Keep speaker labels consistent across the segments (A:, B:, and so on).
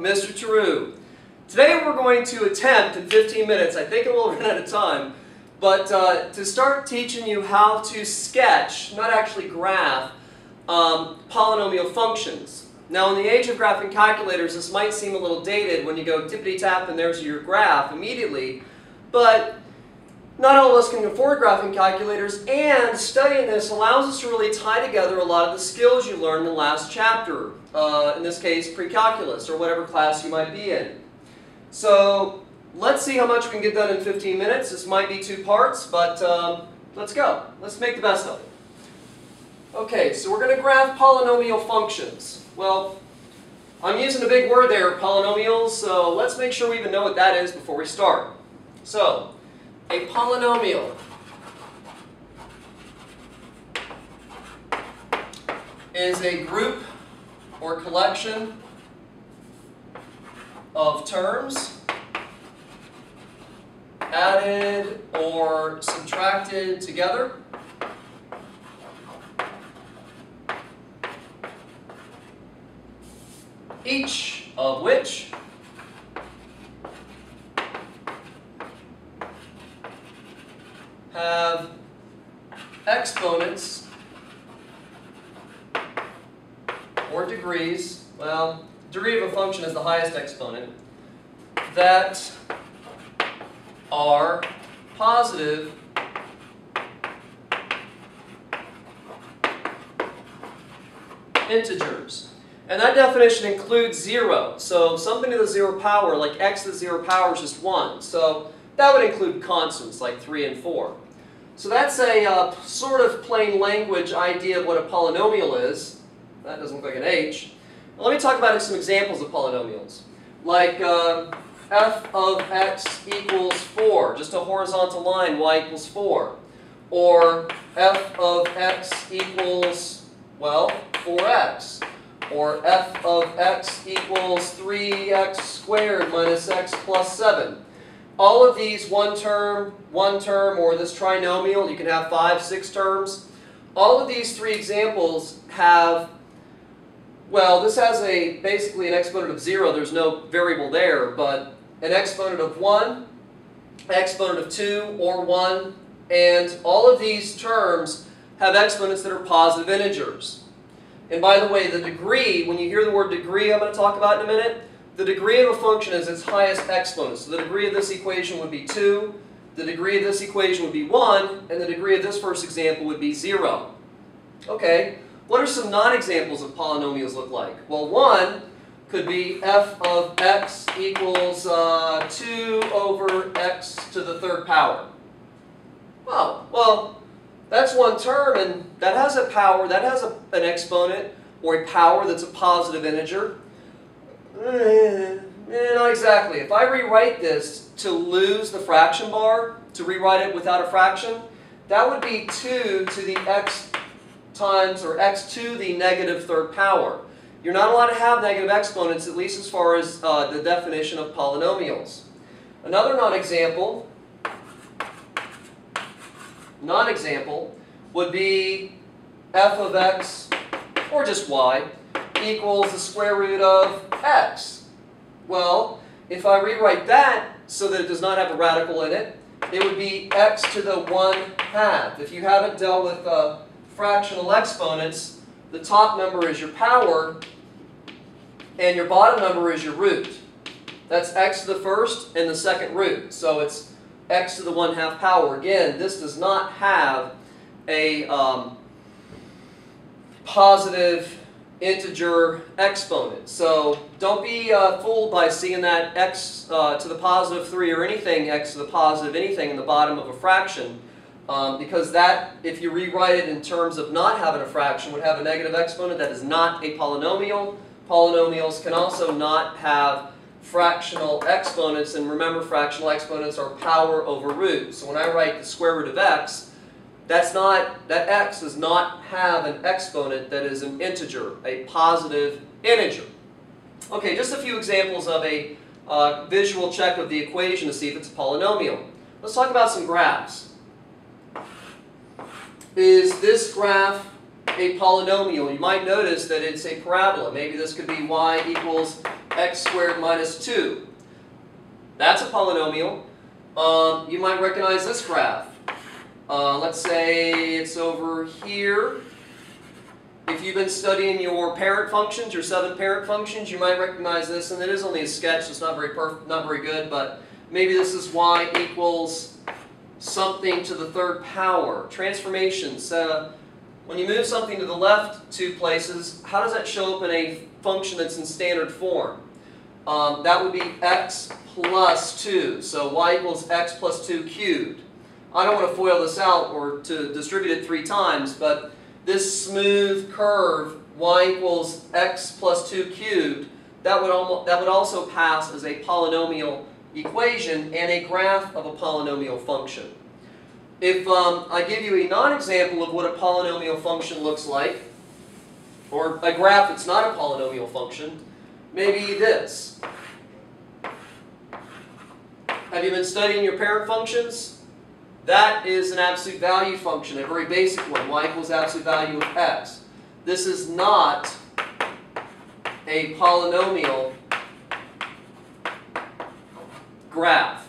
A: Mr. Tarou. Today we're going to attempt in 15 minutes, I think it will run out of time, but to start teaching you how to sketch, not actually graph, polynomial functions. Now in the age of graphing calculators, this might seem a little dated when you go tippity-tap and there's your graph immediately, but not all of us can afford graphing calculators, and studying this allows us to really tie together a lot of the skills you learned in the last chapter, in this case pre-calculus or whatever class you might be in. So let's see how much we can get done in 15 minutes. This might be two parts, but let's go. Let's make the best of it. Okay, so we're going to graph polynomial functions. Well, I'm using a big word there, polynomials, so let's make sure we even know what that is before we start. So, a polynomial is a group or collection of terms added or subtracted together each of which have exponents or degrees, well, degree of a function is the highest exponent, that are positive integers. And that definition includes 0. So something to the 0 power, like x to the 0 power, is just 1. So that would include constants like 3 and 4. So that's a sort of plain language idea of what a polynomial is. That doesn't look like an H. Now, let me talk about some examples of polynomials. Like f of x equals 4, just a horizontal line, y equals 4. Or f of x equals, well, 4x. Or f of x equals 3x squared minus x plus 7. All of these one term, or this trinomial, you can have 5, 6 terms. All of these three examples have, well, this has basically an exponent of 0. There's no variable there, but an exponent of 1, exponent of 2, or 1, and all of these terms have exponents that are positive integers. And by the way, the degree, when you hear the word degree I'm going to talk about in a minute, the degree of a function is its highest exponent. So the degree of this equation would be 2, the degree of this equation would be 1, and the degree of this first example would be 0. Okay, what are some non-examples of polynomials look like? Well, one could be f of x equals 2 over x to the third power. Oh, well, that's one term, and that has a power, that has an exponent, or a power that's a positive integer. Not exactly. If I rewrite this to lose the fraction bar, to rewrite it without a fraction, that would be 2 to the x times, or x to the negative third power. You're not allowed to have negative exponents, at least as far as the definition of polynomials. Another non-example would be f of x, or just y, equals the square root of x. Well, if I rewrite that so that it does not have a radical in it, it would be x to the 1/2. If you haven't dealt with fractional exponents, the top number is your power, and your bottom number is your root. That's x to the first and the second root. So it's x to the 1/2 power. Again, this does not have a positive integer exponent. So don't be fooled by seeing that x to the positive 3 or anything, x to the positive anything in the bottom of a fraction, because that, if you rewrite it in terms of not having a fraction, would have a negative exponent. That is not a polynomial. Polynomials can also not have fractional exponents, and remember, fractional exponents are power over root. So when I write the square root of x, that x does not have an exponent that is an integer, a positive integer. Okay, just a few examples of a visual check of the equation to see if it's a polynomial. Let's talk about some graphs. Is this graph a polynomial? You might notice that it's a parabola. Maybe this could be y equals x squared minus 2. That's a polynomial. You might recognize this graph. Let's say it's over here. If you've been studying your parent functions, your 7 parent functions, you might recognize this, and it is only a sketch, so it's not very good, but maybe this is y equals something to the 3rd power. Transformations. When you move something to the left 2 places, how does that show up in a function that's in standard form? That would be x plus 2. So y equals x plus 2 cubed. I don't want to FOIL this out or to distribute it 3 times, but this smooth curve, y equals x plus 2 cubed, that would also pass as a polynomial equation and a graph of a polynomial function. If I give you a non-example of what a polynomial function looks like, or a graph that's not a polynomial function, maybe this. Have you been studying your parent functions? That is an absolute value function, a very basic one, y equals absolute value of x. This is not a polynomial graph.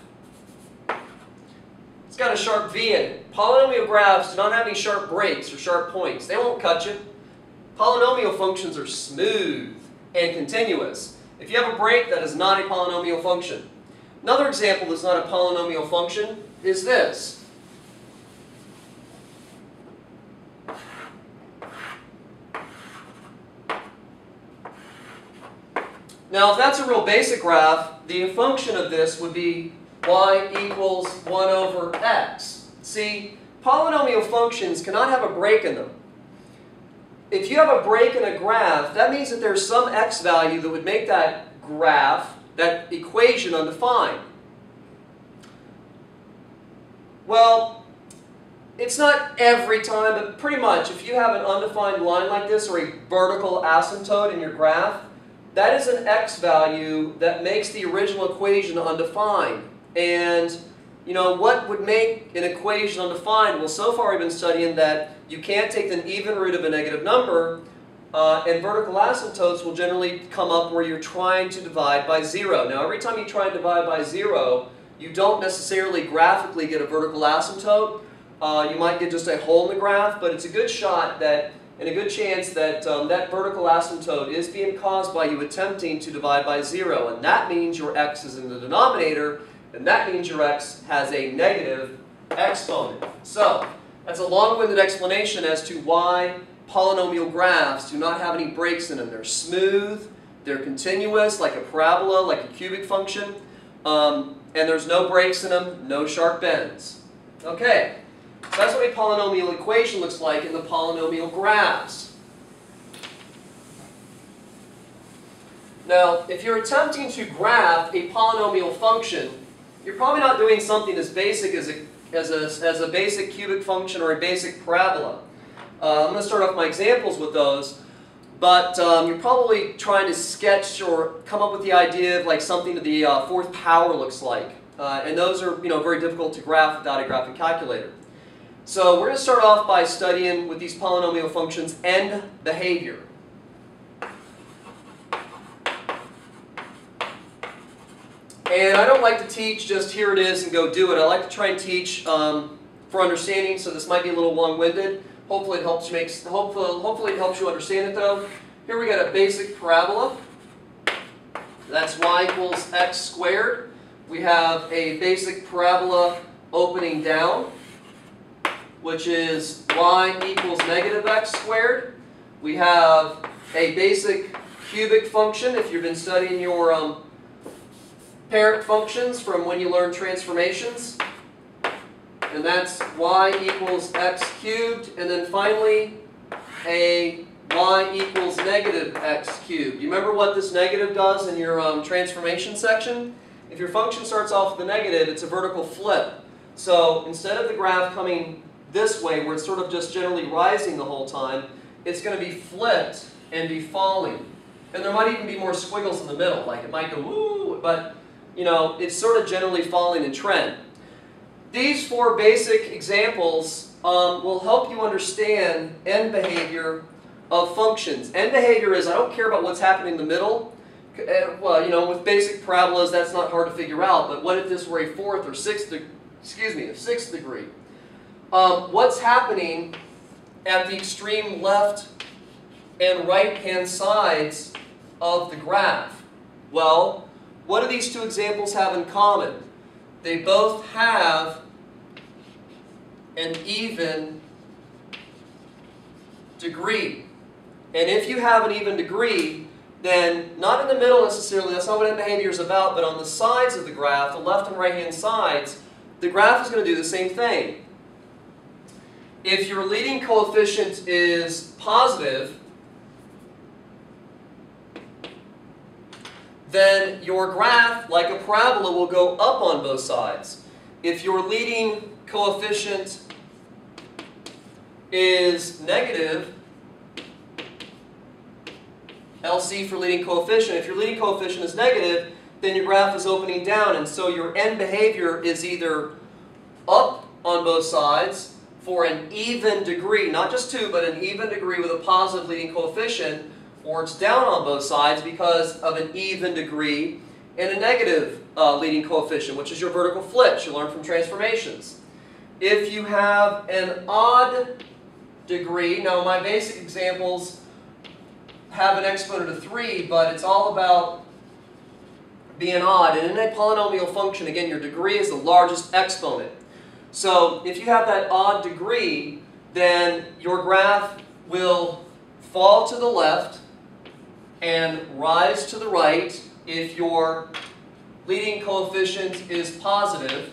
A: It's got a sharp V in it. Polynomial graphs do not have any sharp breaks or sharp points. They won't cut you. Polynomial functions are smooth and continuous. If you have a break, that is not a polynomial function. Another example that's not a polynomial function is this. Now, if that's a real basic graph, the function of this would be y equals 1 over x. See, polynomial functions cannot have a break in them. If you have a break in a graph, that means that there's some x value that would make that graph, that equation, undefined. Well, it's not every time, but pretty much if you have an undefined line like this or a vertical asymptote in your graph, that is an x value that makes the original equation undefined. And you know, what would make an equation undefined? Well, so far we've been studying that you can't take the even root of a negative number, and vertical asymptotes will generally come up where you're trying to divide by 0. Now, every time you try and divide by 0, you don't necessarily graphically get a vertical asymptote. You might get just a hole in the graph, but it's a good shot that, and a good chance that that vertical asymptote is being caused by you attempting to divide by 0, and that means your x is in the denominator, and that means your x has a negative exponent. So, that's a long-winded explanation as to why polynomial graphs do not have any breaks in them. They're smooth, they're continuous, like a parabola, like a cubic function, and there's no breaks in them, no sharp bends. Okay, so that's what a polynomial equation looks like in the polynomial graphs. Now, if you're attempting to graph a polynomial function, you're probably not doing something as basic as a basic cubic function or a basic parabola. I'm going to start off my examples with those, but you're probably trying to sketch or come up with the idea of like something that the 4th power looks like. And those are very difficult to graph without a graphing calculator. So we're going to start off by studying with these polynomial functions end behavior. And I don't like to teach just here it is and go do it. I like to try and teach for understanding, so this might be a little long-winded. Hopefully it helps you understand it though. Here we got a basic parabola. That's y equals x squared. We have a basic parabola opening down, which is y equals negative x squared. We have a basic cubic function, if you've been studying your parent functions from when you learn transformations. And that's y equals x cubed. And then finally, a y equals negative x cubed. You remember what this negative does in your transformation section? If your function starts off with a negative, it's a vertical flip. So instead of the graph coming this way, where it's sort of just generally rising the whole time, it's going to be flipped and be falling. And there might even be more squiggles in the middle, like it might go woo, but it's sort of generally falling in trend. These 4 basic examples will help you understand end behavior of functions. End behavior is I don't care about what's happening in the middle. Well, you know, with basic parabolas, that's not hard to figure out. But what if this were a fourth or sixth degree? What's happening at the extreme left and right-hand sides of the graph? Well, what do these two examples have in common? They both have an even degree. And if you have an even degree, then not in the middle necessarily, that's not what end behavior is about, but on the sides of the graph, the left and right-hand sides, the graph is going to do the same thing. If your leading coefficient is positive, then your graph, like a parabola, will go up on both sides. If your leading coefficient is negative, LC for leading coefficient, if your leading coefficient is negative, then your graph is opening down, and so your end behavior is either up on both sides for an even degree, not just 2, but an even degree with a positive leading coefficient, or it's down on both sides because of an even degree and a negative leading coefficient, which is your vertical flips. You learn from transformations. If you have an odd degree, now my basic examples have an exponent of 3, but it's all about being odd. And in a polynomial function, again, your degree is the largest exponent. So if you have that odd degree, then your graph will fall to the left and rise to the right if your leading coefficient is positive,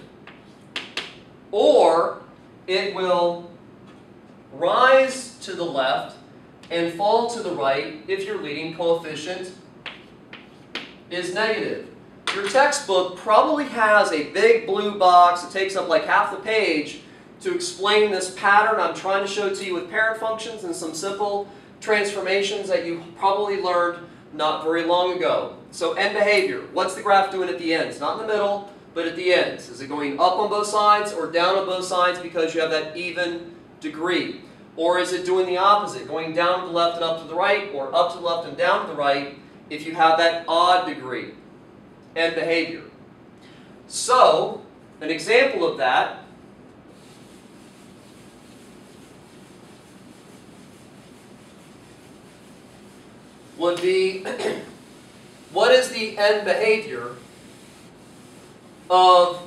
A: or it will rise to the left and fall to the right if your leading coefficient is negative. Your textbook probably has a big blue box that takes up like half the page to explain this pattern I'm trying to show to you with parent functions and some simple transformations that you probably learned not very long ago. So end behavior, what's the graph doing at the ends? Not in the middle, but at the ends. Is it going up on both sides or down on both sides because you have that even degree? Or is it doing the opposite, going down to the left and up to the right, or up to the left and down to the right if you have that odd degree? End behavior. So, an example of that would be, what is the end behavior of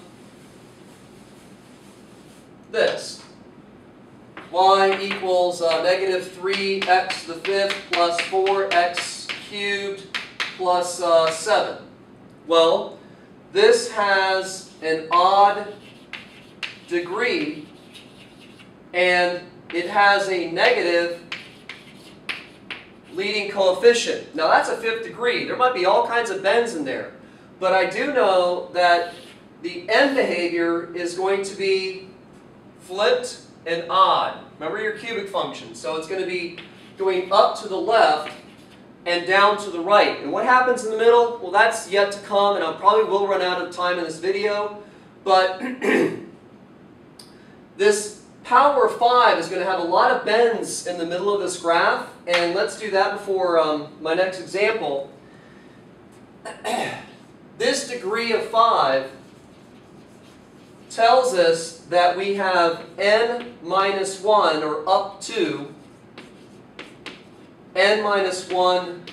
A: this? Y equals negative 3x to the fifth plus 4x cubed plus 7. Well, this has an odd degree, and it has a negative leading coefficient. Now that's a fifth degree. There might be all kinds of bends in there. But I do know that the end behavior is going to be flipped and odd. Remember your cubic function. So it's going to be going up to the left and down to the right. And what happens in the middle? Well, that's yet to come, and I probably will run out of time in this video. But this power of 5 is going to have a lot of bends in the middle of this graph. And let's do that before my next example. This degree of 5 tells us that we have n minus 1, or up to n minus 1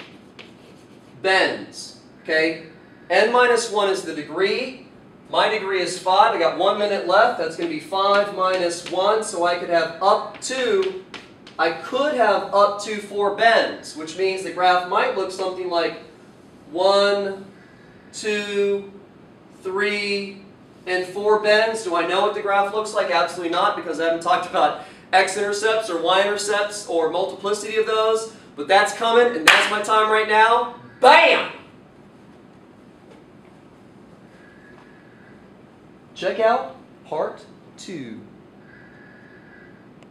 A: bends. Okay? N minus 1 is the degree. My degree is 5. I got 1 minute left. That's going to be 5 minus 1. So I could have up to 4 bends, which means the graph might look something like 1, 2, 3, and 4 bends. Do I know what the graph looks like? Absolutely not, because I haven't talked about x-intercepts or y-intercepts or multiplicity of those. But that's coming, and that's my time right now. Bam! Check out part 2.